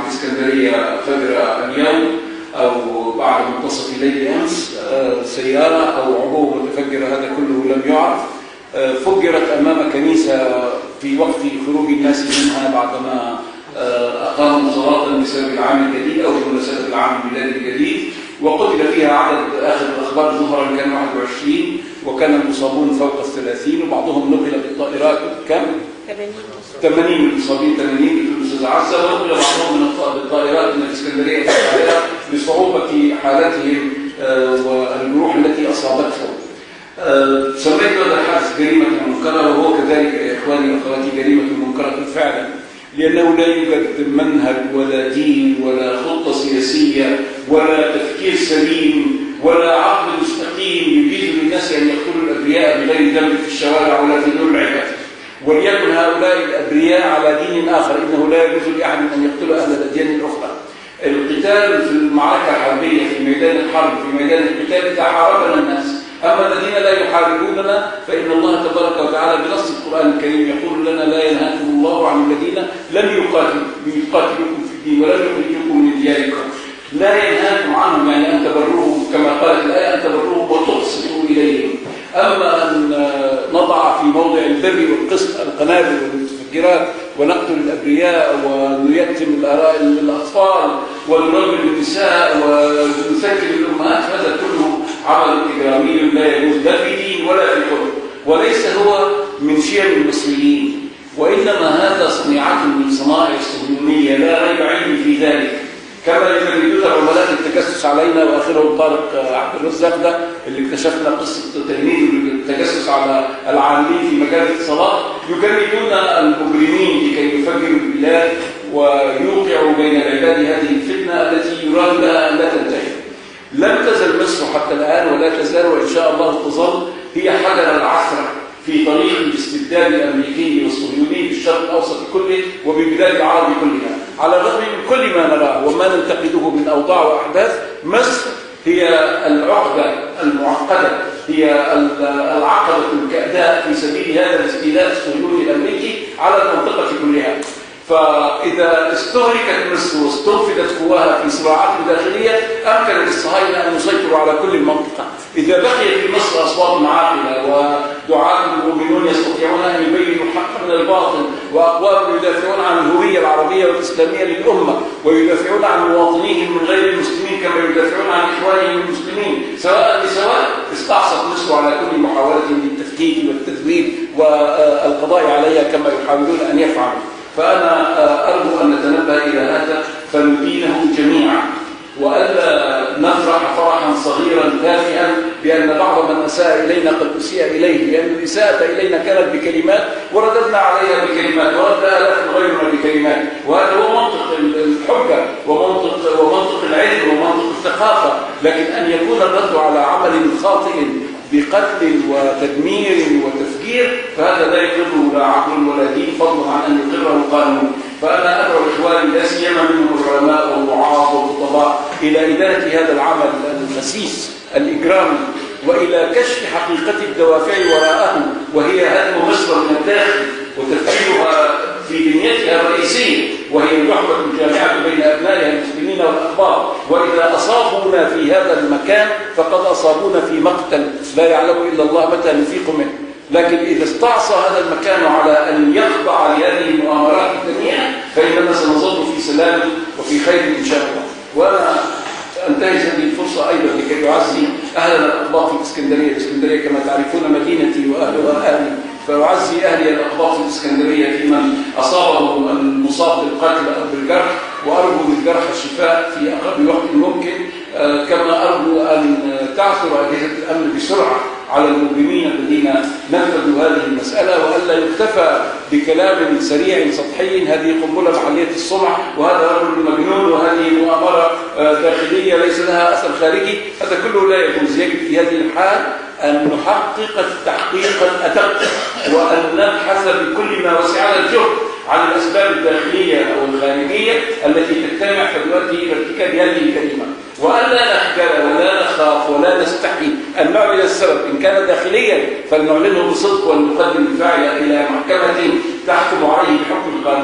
الإسكندرية فجر اليوم أو بعد منتصف الليل أمس سيارة أو عبوة متفجرة، هذا كله لم يعرف، فجرت أمام كنيسة في وقت خروج الناس منها بعدما أقاموا صلاة بسبب العام الجديد أو بمناسبة العام الميلادي الجديد، وقتل فيها عدد آخر الأخبار ظهرا كان 21 وكان المصابون فوق 30 وبعضهم نقل بالطائرات. كم؟ 80 المصابين، 80 في الأستاذ عزة، ونقل بعضهم بالطائرات من الإسكندرية إلى القاهرة لصعوبة حالتهم والجروح التي أصابتهم. سميت هذا الحادث جريمة منكرة، وهو كذلك يا إخواني وأخواتي جريمة منكرة فعلا، لأنه لا يوجد منهج ولا دين ولا خطة سياسية ولا تفكير سليم ولا عقل مستقيم يجيز للناس أن يقتلوا الأبرياء بغير ذنب في الشوارع ولا في دور العباد، وليكن هؤلاء الأبرياء على دين آخر. إنه لا يجوز لأحد أن يقتل أهل الأديان الأخرى. القتال في المعركة الحربية في ميدان الحرب في ميدان القتال إذا حاربنا الناس، أما الذين لا يحاربوننا فإن الله تبارك وتعالى بنص القرآن الكريم يقول لنا: لا ينهاكم الله عن الذين لم يقاتلوكم في الدين ولم يخرجوكم من دياركم. لا ينهاكم عنهم يعني أن تبروهم، كما قالت الآية: أن تبروهم وتقسطوا إليهم. أما أن نضع في موضع البر والقسط القنابل والمتفجرات ونقتل الأبرياء ونيتم الأطفال ونرمي النساء ونسكن الأمهات، هذا كله عمل إجرامي لا يجوز لا في دين ولا في خلق، وليس هو من شيم المصريين، وإنما هذا صنيعة من صنائع الصهيونية لا ريب عندي في ذلك. كما يجريدون عملاء التجسس علينا، واخرهم طارق عبد الرزاق ده اللي اكتشفنا قصه تجنيد التجسس على العاملين في مجال الاتصالات، يجريدون المجرمين لكي يفجروا البلاد ويوقعوا بين العباد هذه الفتنه التي يراد لها ان لا تنتهي. لم تزل مصر حتى الان ولا تزال وان شاء الله تظل هي حجر العثره في طريق الاستبداد الامريكي والصهيوني بالشرق الاوسط كله وببلاد العرب كلها. على الرغم من كل ما نراه وما ننتقده من اوضاع واحداث، مصر هي العقده المعقده، هي العقبه الكأداء في سبيل هذا الاستيلاء الصهيوني الامريكي على المنطقه كلها. فإذا استهلكت مصر واستنفذت قواها في صراعات داخلية، أمكن للصهاينة أن يسيطروا على كل المنطقة. إذا بقيت في مصر أصوات عاقلة ودعاة مؤمنون يستطيعون أن يبينوا الحق من الباطل، وأقوام يدافعون عن الهوية العربية والإسلامية للأمة ويدافعون عن مواطنيهم من غير المسلمين كما يدافعون عن إخوانهم المسلمين سواء بسواء، استعصت مصر على كل محاولة للتفكيك والتذويب والقضاء عليها كما يحاولون أن يفعلوا. فأنا أرجو أن نتنبه إلى هذا فندينه جميعا، وألا نفرح فرحا صغيرا تافها بأن بعض من أساء إلينا قد أسيء إليه، لأن الإساءة إلينا كانت بكلمات ورددنا عليها بكلمات ورد آلاف غيرنا بكلمات، وهذا هو منطق الحجة ومنطق العلم ومنطق الثقافة. لكن أن يكون الرد على عمل خاطئ بقتل وتدمير وتفجير فهذا لا يقره لا عقل ولا دين، فضلا عن أن يقره القانون. فأنا أدعو إخواني لا سيما منهم العلماء والوعاظ والخطباء إلى إدانة هذا العمل الخسيس الإجرامي، وإلى كشف حقيقة الدوافع وراءه، وهي هدم مصر من الداخل وتفكيرها في بنيتها الرئيسية، وهي الوحدة الجامعة بين أبنائها المسلمين والأخبار. وإذا أصابونا في هذا المكان فقد أصابونا في مقتل لا يعلم إلا الله متى نفيق منه. لكن إذا استعصى هذا المكان على أن يخضع لهذه المؤامرات الدنيئة فإننا سنظل في سلام وفي خير إن شاء الله. وأنا أنتهز هذه الفرصة أيضا لكي أعزي أهلنا الأقباط في الإسكندرية. الإسكندرية كما تعرفون مدينتي وأهلها أهلي، فأعزي أهلي الأقباط في الإسكندرية في من أصابهم المصاب بالقتل أو بالجرح، وأرجو للجرح الشفاء في أقرب وقت ممكن، كما أرجو أن تعثر أجهزة الأمن بسرعة على المجرمين الذين نفذوا هذه المسألة، وألا يكتفى بكلام سريع سطحي هذه قنبلة محلية الصنع وهذا رجل مجنون وهذه مؤامرة داخلية ليس لها أثر خارجي. هذا كله لا يجوز. يجب في هذه الحال أن نحقق التحقيق الأدق وأن نبحث بكل ما وسعنا الجهد عن الأسباب الداخلية أو الخارجية التي تجتمع فتؤدي إلى ارتكاب هذه الجريمة، وألا نخجل ولا نخاف ولا نستحي أن نعلن السبب. إن كان داخليا فلنعلنه بصدق ونقدم الفاعل إلى محكمة تحكم عليه بحكم القانون،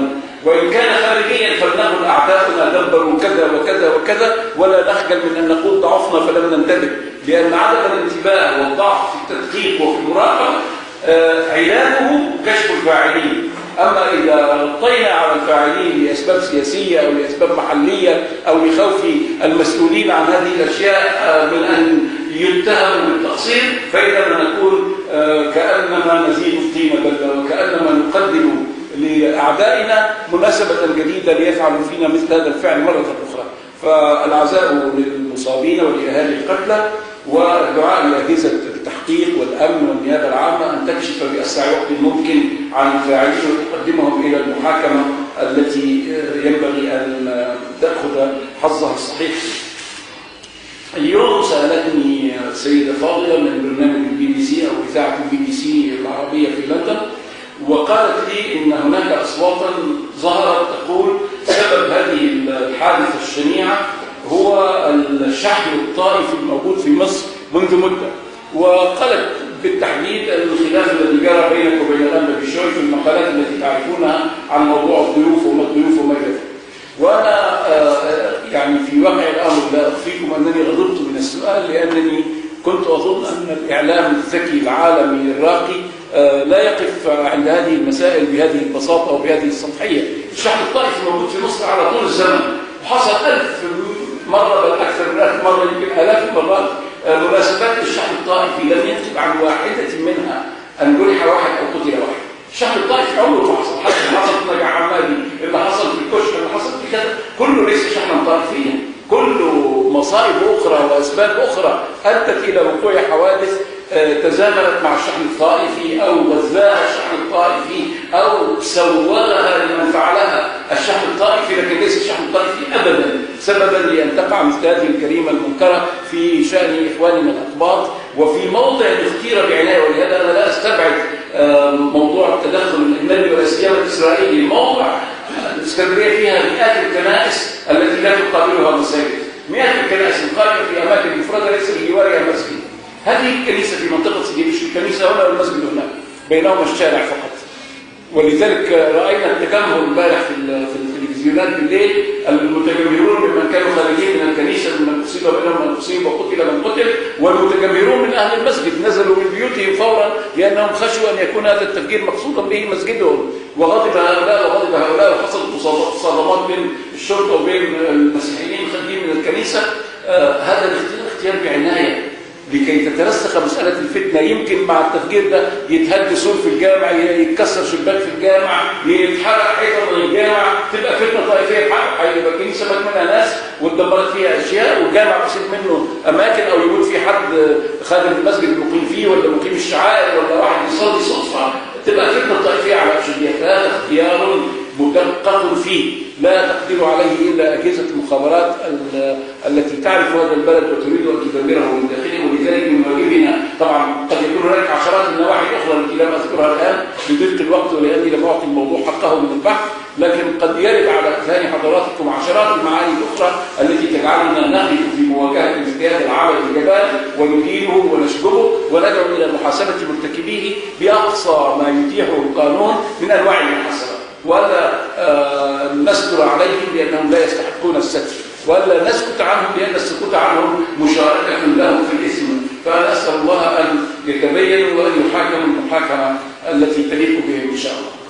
وإن كان خارجيا فلنقل أعداؤنا دبروا كذا وكذا وكذا، ولا نخجل من أن نقول ضعفنا فلم ننتبه، لأن عدم الانتباه والضعف في التدقيق وفي المراقبة علاجه كشف الفاعلين. أما إذا غطينا على الفاعلين لأسباب سياسية أو لأسباب محلية أو لخوف المسؤولين عن هذه الأشياء من أن يتهموا بالتقصير، فإننا نكون كأنما نزيد الطين بلة، وكأنما نقدم لأعدائنا مناسبة جديدة ليفعلوا فينا مثل هذا الفعل مرة أخرى. فالعزاء للمصابين ولأهالي القتلى، والدعاء لأجهزة التحقيق والأمن والنيابة العامة أن تكشف بأسرع وقت ممكن عن الفاعلين وتقدمهم إلى المحاكمة التي ينبغي أن تأخذ حظها الصحيح. اليوم سألتني سيدة فاضلة من برنامج BBC أو إذاعة BBC العربية في لندن، وقالت لي إن هناك أصواتا ظهرت تقول سبب هذه الحادثة الشنيعة هو الشحن الطائفي الموجود في مصر منذ مدة، وقالت بالتحديد الخلاف الذي جرى بينك وبين الأنبا بشوي في المقالات التي تعرفونها عن موضوع الضيوف وما الضيوف وما إلى ذلك. وأنا يعني في واقع الأمر لا أخفيكم أنني غضبت من السؤال، لأنني كنت أظن أن الإعلام الذكي العالمي الراقي لا يقف عند هذه المسائل بهذه البساطة وبهذه السطحية. الشحن الطائفي موجود في مصر على طول الزمن، وحصل 1000 مرة بل أكثر من 1000 مرة، يمكن آلاف المرات مناسبات الشحن الطائفي لم يكتب عن واحدة منها أن جرح واحد أو قتل واحد. الشحن الطائفي عمره ما حصل، حتى اللي حصل في نجع عمادي، اللي حصل في الكشك، اللي حصل في كذا، كله ليس شحنا طائفيا، كله مصائب أخرى وأسباب أخرى أدت إلى وقوع حوادث تزامنت مع الشحن الطائفي أو غذاها الشحن الطائفي أو سوغها لمن فعلها الشحن الطائفي، لكن ليس الشحن الطائفي أبدا سببا لأن تقع مثل هذه الجريمة المنكرة في شأن إخواننا الأقباط وفي موضع اختير بعناية. ولهذا أنا لا أستبعد موضوع التدخل الأجنبي ولا سيما الإسرائيلي. موضع الإسكندرية فيها مئات الكنائس التي لا تقابلها مساجد، مئات الكنائس القائمة في أماكن مفردة ليس بجوارها مسجد. هذه الكنيسة في منطقة سيدي بشر، الكنيسة هنا والمسجد هناك، بينهما الشارع فقط. ولذلك رأينا التجمهر امبارح في التلفزيونات بالليل، المتجمهرون ممن كانوا خارجين من الكنيسة ممن أصيب منهم من أصيب وقتل من قتل، والمتجمهرون من أهل المسجد نزلوا من بيوتهم فورا لأنهم خشوا أن يكون هذا التفجير مقصودا به مسجدهم، وغضب هؤلاء وغضب هؤلاء، وحصلت تصادمات بين الشرطة وبين المسيحيين خارجين من الكنيسة. هذا الاختيار بعناية لكي تترسخ مسألة الفتنة. يمكن مع التفجير ده يتهد سور في الجامع، يتكسر شباك في الجامع، يتحرق حيطة من الجامع، تبقى فتنة طائفية هيبقى كنيسة مات منها ناس واتدمرت فيها أشياء، والجامع أصيب منه أماكن، أو يقول في حد خادم المسجد المقيم فيه ولا مقيم الشعائر ولا واحد يصلي صدفة، تبقى فتنة طائفية على أشدها. فهذا اختيار مدقق فيه لا تقدر عليه إلا أجهزة المخابرات التي تعرف هذا البلد وتريد أن تدمره من داخله. ولذلك من واجبنا، طبعا قد يكون هناك عشرات النواحي الأخرى التي لم أذكرها الآن لضيق الوقت ولأني لم أعطي الموضوع حقه من البحث، لكن قد يرد على أذهان حضراتكم عشرات المعاني الأخرى التي تجعلنا نقف في مواجهة الاجتهاد العمل الجبال وندينه ونشجبه وندعو إلى محاسبة مرتكبيه بأقصى ما يتيحه القانون من أنواع المحاسبة، ولا نستر عليهم لأنهم لا يستحقون الستر، ولا نسكت عنهم لأن السكوت عنهم مشاركة لهم في الإثم. فأنا أسأل الله أن يتبين وأن يحاكم المحاكمة التي تليق بهم إن شاء الله.